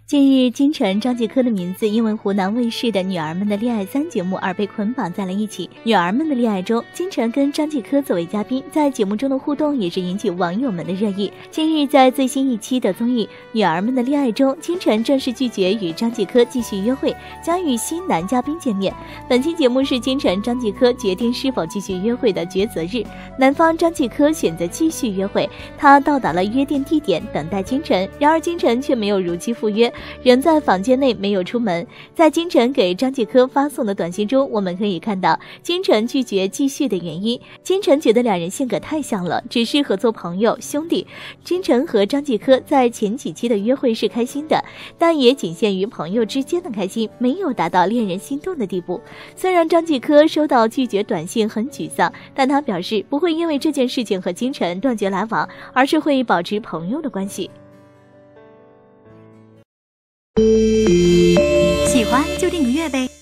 近日，金晨、张继科的名字因为湖南卫视的《女儿们的恋爱3》节目而被捆绑在了一起。《女儿们的恋爱》中，金晨跟张继科作为嘉宾，在节目中的互动也是引起网友们的热议。近日，在最新一期的综艺《女儿们的恋爱》中，金晨正式拒绝与张继科继续约会，将与新男嘉宾见面。本期节目是金晨、张继科决定是否继续约会的抉择日，男方张继科选择继续约会，他到达了约定地点等待金晨，然而金晨却没有如期赴约，仍在房间内没有出门。在金晨给张继科发送的短信中，我们可以看到金晨拒绝继续的原因。金晨觉得两人性格太像了，只适合做朋友兄弟。金晨和张继科在前几期的约会是开心的，但也仅限于朋友之间的开心，没有达到恋人心动的地步。虽然张继科收到拒绝短信很沮丧，但他表示不会因为这件事情和金晨断绝来往，而是会保持朋友的关系。 喜欢就订个阅呗。